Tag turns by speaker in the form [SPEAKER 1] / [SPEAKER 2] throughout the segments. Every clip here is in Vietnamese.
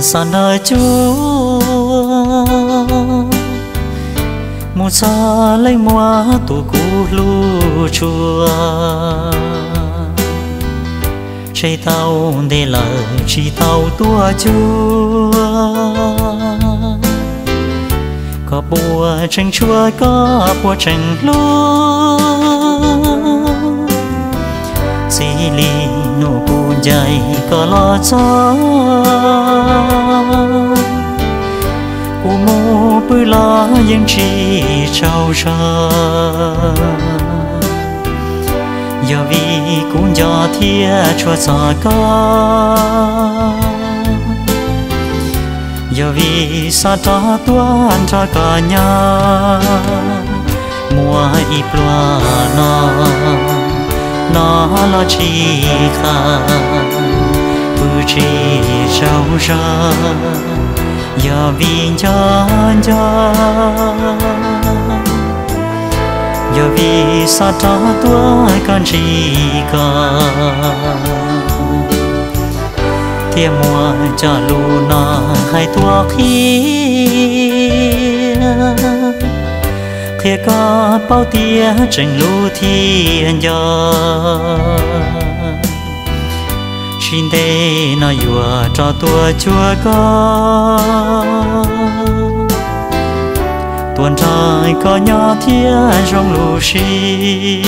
[SPEAKER 1] san đời chúa một xa lấy mua tụ cũ lu chùa chạy tàu để lời chỉ tàu tua chúa có bùa tranh chúa có bùa tranh lúa xì lì nụ buồn dày có lo gió u mô bư lo những chi trao cho giờ vì cũng do thiên chúa gió có giờ vì xa đó tuan cho cả nhà mùa ít loa nó lo chi khá bư chi trao ra giờ vì chân giờ vì xa đó tuổi con chỉ có thiên mùa cho lù nó hai tua khi có bao tia tranh lù thiên gió xin đây nó vừa cho tua chúa có tuần trời có nhỏ thiên trong lù xì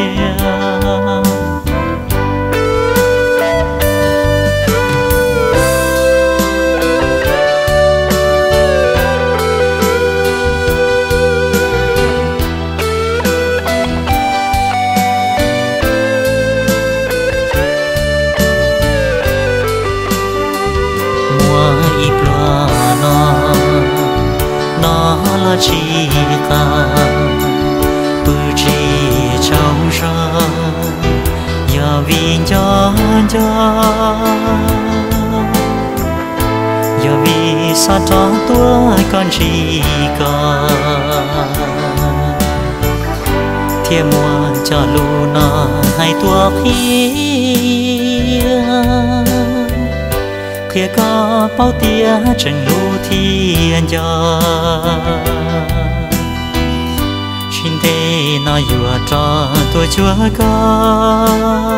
[SPEAKER 1] chi cả bư chi trong ra giờ vì cho giờ vì xa đó tuổi con chỉ có thiên mùa cho lù nó hai tua khi có bao tia tranh lù thiên gió xin thế nó vừa cho tôi chúa có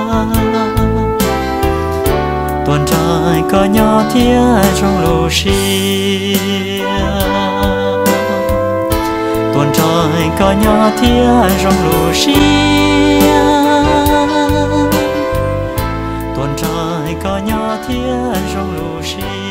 [SPEAKER 1] tuần trời có nhỏ tia trong lù xì tuần trời có nhỏ tia trong lù xì tuần trời có nhỏ tia trong lù xì